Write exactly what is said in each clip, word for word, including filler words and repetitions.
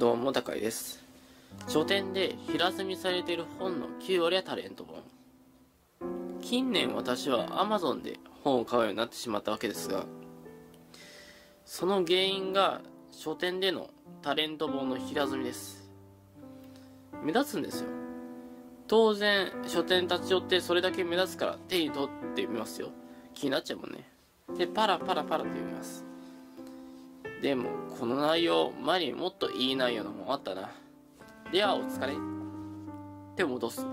どうも、高井です。書店で平積みされている本のきゅう割はタレント本。近年私は Amazon で本を買うようになってしまったわけですが、その原因が書店でのタレント本の平積みです。目立つんですよ。当然、書店立ち寄ってそれだけ目立つから手に取ってみますよ。気になっちゃうもんね。で、パラパラパラと読みます。でも、この内容、前にもっといい内容の本あったな。では、お疲れ。って戻す。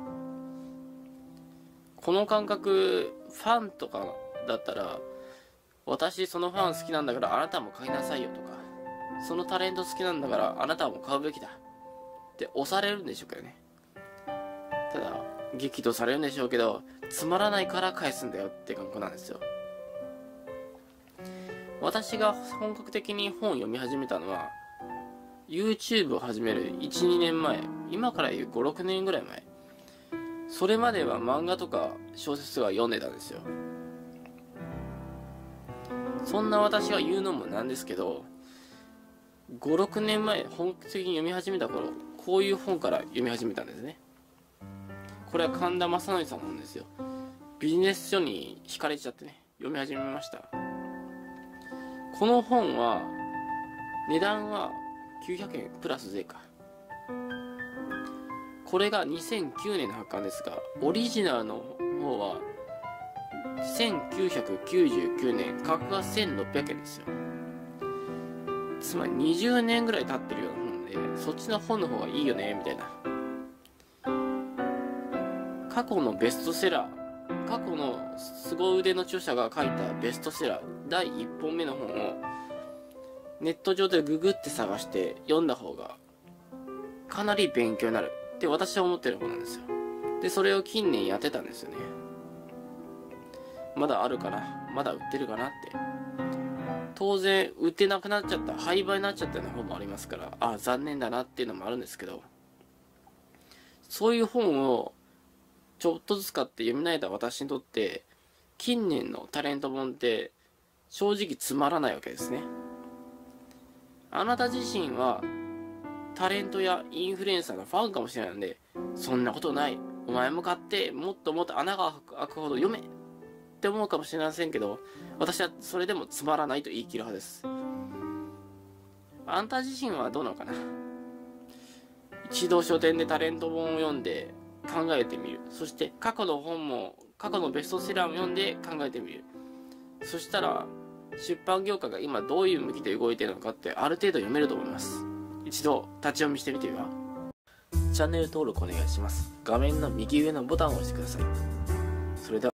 この感覚、ファンとかだったら、私そのファン好きなんだからあなたも買いなさいよとか、そのタレント好きなんだからあなたも買うべきだって押されるんでしょうけどね。ただ、激怒されるんでしょうけど、つまらないから返すんだよって感覚なんですよ。私が本格的に本を読み始めたのは YouTube を始めるいち、にねんまえ、今から言うご、ろくねんぐらい前。それまでは漫画とか小説が読んでたんですよ。そんな私が言うのもなんですけど、ご、ろくねんまえ本格的に読み始めた頃、こういう本から読み始めたんですね。これは神田正則さんの本ですよ。ビジネス書に惹かれちゃってね、読み始めました。この本は値段はきゅうひゃくえんプラス税か。これがにせんきゅうねんの発刊ですが、オリジナルの方はせんきゅうひゃくきゅうじゅうきゅうねん、価格がせんろっぴゃくえんですよ。つまりにじゅうねんぐらい経ってるような本で、そっちの本の方がいいよねみたいな。過去のベストセラー、過去の凄腕の著者が書いたベストセラーだいいっぽんめの本をネット上でググって探して読んだ方がかなり勉強になるって私は思ってる本なんですよ。で、それを近年やってたんですよね。まだあるかな、まだ売ってるかなって。当然売ってなくなっちゃった、廃売になっちゃったような本もありますから、あ、残念だなっていうのもあるんですけど、そういう本をちょっとずつ買って読み慣れた私にとって、近年のタレント本って正直つまらないわけですね。あなた自身はタレントやインフルエンサーのファンかもしれないので、そんなことない、お前も買ってもっともっと穴が開くほど読めって思うかもしれませんけど、私はそれでもつまらないと言い切る派です。あんた自身はどうなのかな。一度書店でタレント本を読んで考えてみる。そして過去の本も、過去のベストセラーも読んで考えてみる。そしたら出版業界が今どういう向きで動いているのかってある程度読めると思います。一度立ち読みしてみては。チャンネル登録お願いします。画面の右上のボタンを押してください。それでは